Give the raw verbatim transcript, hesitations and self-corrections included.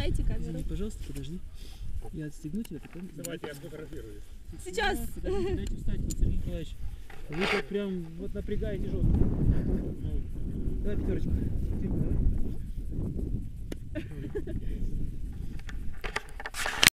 Дайте камеру. Извини, пожалуйста, подожди. Я отстегну тебя, потом... Давайте я сфотографирую. Сейчас. Подождите, дайте встать, Сергей Николаевич. Вы так прям вот напрягаете жестко. Давай пятерочку. Пятерку, давай.